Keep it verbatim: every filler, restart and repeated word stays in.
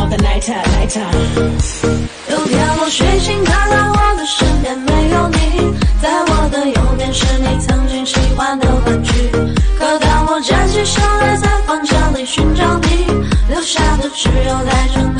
的 night night。 有天我睡醒，看到我的身边没有你，在我的右边是你曾经喜欢的玩具。可当我站起身来，在房间里寻找你，留下的只有带着你。